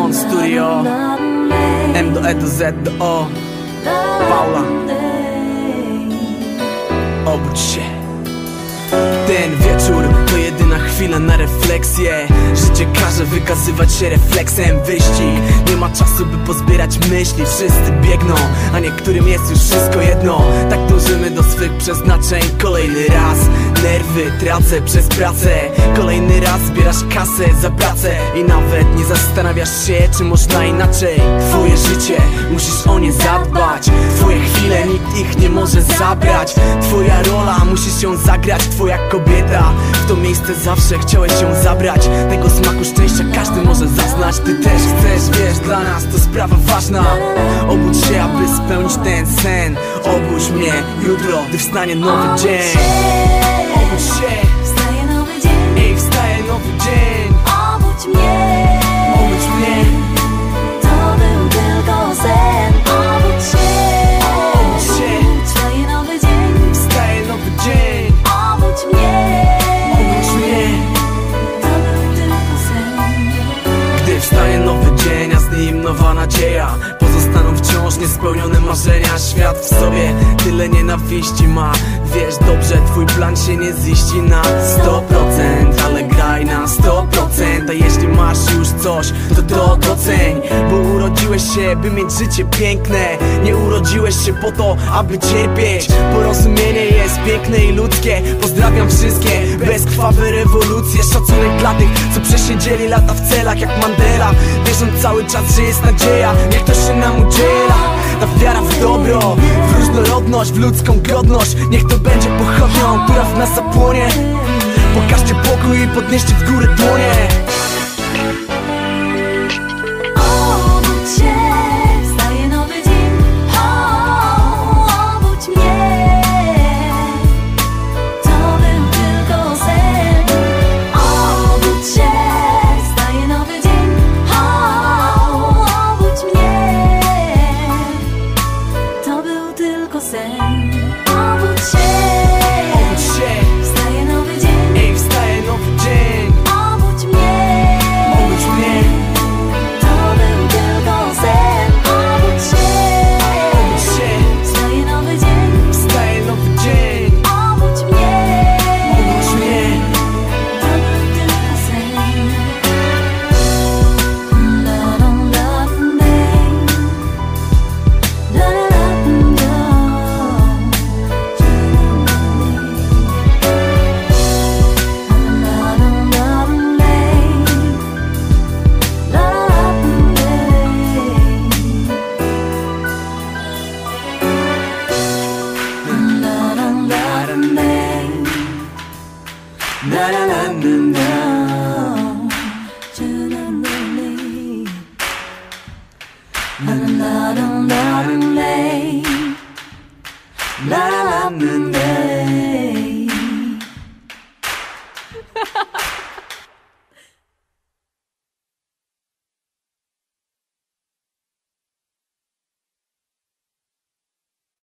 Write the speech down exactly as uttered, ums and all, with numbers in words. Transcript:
Stone Studio, M do E do Z do O, Paula. Obudź się. Ten wieczór to jedyna chwila na refleksję. Życie każe wykazywać się refleksem. Wyścig, nie ma czasu by pozbierać myśli. Wszyscy biegną, a niektórym jest już wszystko jedno. Tak dążymy do swych przeznaczeń. Kolejny raz nerwy tracę przez pracę. Kolejny raz zbierasz kasę za pracę i nawet nie zastanawiasz się, czy można inaczej. Twoje życie, musisz o nie zadbać. Twoje chwile, nikt ich nie może zabrać. Twoja rola, musisz ją zagrać. Twoja kobieta, w to miejsce zawsze chciałeś ją zabrać. Tego smaku szczęścia każdy może zaznać. Ty też chcesz, wiesz, dla nas to sprawa ważna. Obudź się, aby spełnić ten sen. Obudź mnie jutro, gdy wstanie nowy dzień. Obudź się, wstaje nowy dzień. Ej, wstaje nowy dzień. Obudź mnie, Obudź mnie. to był tylko sen. Obudź się, Obudź się, wstaje nowy dzień. wstaje nowy dzień. Obudź mnie, Obudź mnie. to był tylko sen. Gdy wstaje nowy dzień, a z nim nowa nadzieja, pozostaną wciąż niespełnione marzenia. Świat w sobie tyle nienawiści ma. Wiesz dobrze, twój plan się nie ziści na sto procent, ale graj na sto procent. A jeśli masz już coś, to to doceń. Bo urodziłeś się, by mieć życie piękne. Nie urodziłeś się po to, aby cierpieć. Porozumienie jest piękne i ludzkie. Pozdrawiam wszystkie bezkrwawe rewolucje. Szacunek dla tych, co przesiedzieli lata w celach jak Mandela. Wierząc cały czas, że jest nadzieja. Niech to się nam udziela. Ta wiara w dobro, w różnorodność, w ludzką godność. Niech to będzie pochodnią, która w nas zapłonie. Pokażcie pokój i podnieście w górę dłonie. Obudź się, wstaje nowy dzień. O, obudź mnie, to był tylko sen. Obudź się, wstaje nowy dzień. O, obudź mnie, to był tylko sen. Obudź się, Obudź się, wstaje nowy dzień. ej, wstaje nowy dzień. Obudź mnie, Obudź mnie, to był tylko sen. Obudź się, obudź się, wstaje nowy dzień. wstaje nowy dzień. Obudź mnie, Obudź mnie. to był tylko sen. La la la la la la Na na na na na. La la la la la la la la la la.